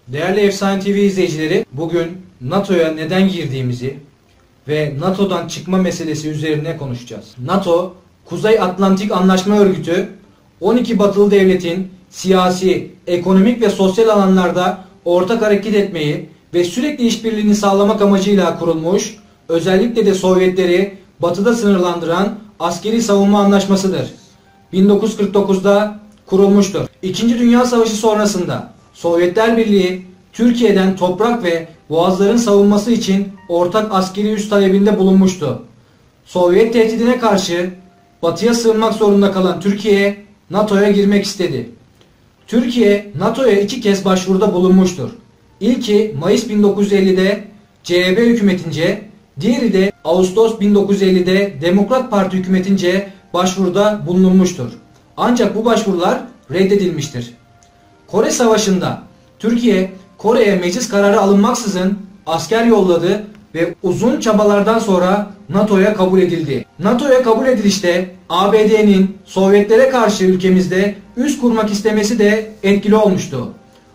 Değerli Efsane TV izleyicileri, bugün NATO'ya neden girdiğimizi ve NATO'dan çıkma meselesi üzerine konuşacağız. NATO, Kuzey Atlantik Anlaşma Örgütü, 12 batılı devletin siyasi, ekonomik ve sosyal alanlarda ortak hareket etmeyi ve sürekli işbirliğini sağlamak amacıyla kurulmuş, özellikle de Sovyetleri batıda sınırlandıran askeri savunma anlaşmasıdır. 1949'da kurulmuştur. İkinci Dünya Savaşı sonrasında Sovyetler Birliği Türkiye'den toprak ve boğazların savunması için ortak askeri üs talebinde bulunmuştu. Sovyet tehdidine karşı batıya sığınmak zorunda kalan Türkiye, NATO'ya girmek istedi. Türkiye, NATO'ya 2 kez başvuruda bulunmuştur. İlki Mayıs 1950'de CHP hükümetince, diğeri de Ağustos 1950'de Demokrat Parti hükümetince başvuruda bulunulmuştur. Ancak bu başvurular reddedilmiştir. Kore Savaşı'nda Türkiye, Kore'ye meclis kararı alınmaksızın asker yolladı ve uzun çabalardan sonra NATO'ya kabul edildi. NATO'ya kabul edilişte ABD'nin Sovyetlere karşı ülkemizde üs kurmak istemesi de etkili olmuştu.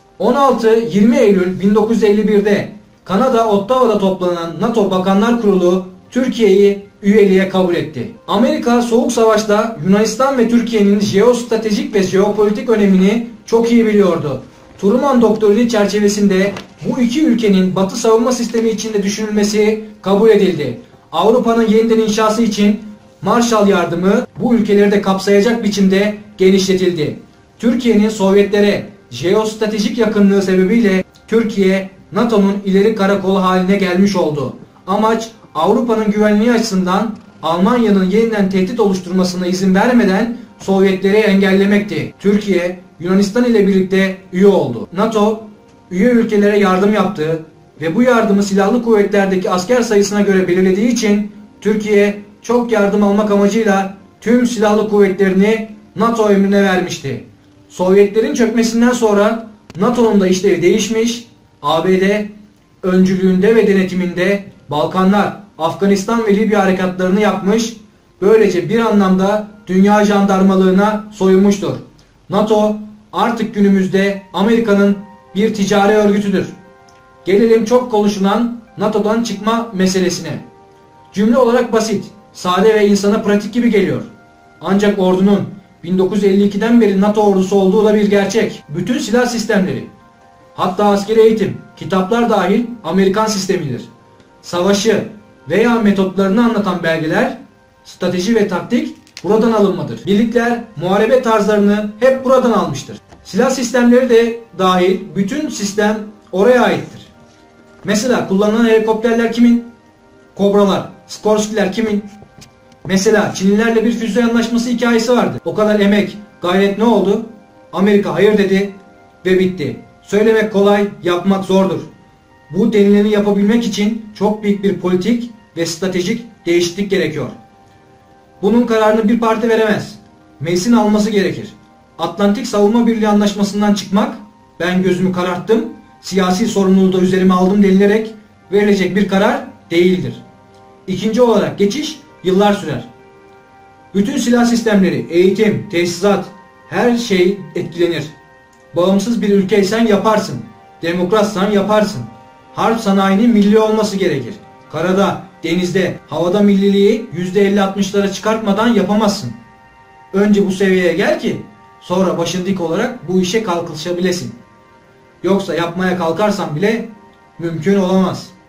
16-20 Eylül 1951'de Kanada Ottawa'da toplanan NATO Bakanlar Kurulu Türkiye'yi üyeliğe kabul etti. Amerika Soğuk Savaş'ta Yunanistan ve Türkiye'nin jeostratejik ve jeopolitik önemini çok iyi biliyordu. Truman doktrini çerçevesinde bu iki ülkenin Batı savunma sistemi içinde düşünülmesi kabul edildi. Avrupa'nın yeniden inşası için Marshall yardımı bu ülkeleri de kapsayacak biçimde genişletildi. Türkiye'nin Sovyetlere jeostratejik yakınlığı sebebiyle Türkiye, NATO'nun ileri karakolu haline gelmiş oldu. Amaç Avrupa'nın güvenliği açısından Almanya'nın yeniden tehdit oluşturmasına izin vermeden Sovyetleri engellemekti. Türkiye, Yunanistan ile birlikte üye oldu. NATO, üye ülkelere yardım yaptı ve bu yardımı silahlı kuvvetlerdeki asker sayısına göre belirlediği için Türkiye çok yardım almak amacıyla tüm silahlı kuvvetlerini NATO emrine vermişti. Sovyetlerin çökmesinden sonra NATO'nun da işlevi değişmiş, ABD öncülüğünde ve denetiminde Balkanlar, Afganistan ve Libya harekatlarını yapmış, böylece bir anlamda dünya jandarmalığına soyunmuştur. NATO artık günümüzde Amerika'nın bir ticari örgütüdür. Gelelim çok konuşulan NATO'dan çıkma meselesine. Cümle olarak basit, sade ve insana pratik gibi geliyor. Ancak ordunun 1952'den beri NATO ordusu olduğu da bir gerçek. Bütün silah sistemleri, hatta askeri eğitim, kitaplar dahil Amerikan sistemidir. Savaşı veya metotlarını anlatan belgeler, strateji ve taktik buradan alınmadır. Birlikler muharebe tarzlarını hep buradan almıştır. Silah sistemleri de dahil bütün sistem oraya aittir. Mesela kullanılan helikopterler kimin? Kobralar, Skorsky'ler kimin? Mesela Çinlilerle bir füze anlaşması hikayesi vardı. O kadar emek, gayret ne oldu? Amerika hayır dedi ve bitti. Söylemek kolay, yapmak zordur. Bu denileni yapabilmek için çok büyük bir politik ve stratejik değişiklik gerekiyor. Bunun kararını bir parti veremez. Meclisin alması gerekir. Atlantik Savunma Birliği Anlaşması'ndan çıkmak, ben gözümü kararttım, siyasi sorumluluğu da üzerime aldım denilerek verilecek bir karar değildir. İkinci olarak geçiş yıllar sürer. Bütün silah sistemleri, eğitim, tesisat, her şey etkilenir. Bağımsız bir ülkeysen yaparsın. Demokratsan yaparsın. Harp sanayinin milli olması gerekir. Karada, denizde, havada milliliği %50-60'lara çıkartmadan yapamazsın. Önce bu seviyeye gel ki sonra başın dik olarak bu işe kalkışabilesin. Yoksa yapmaya kalkarsan bile mümkün olamaz.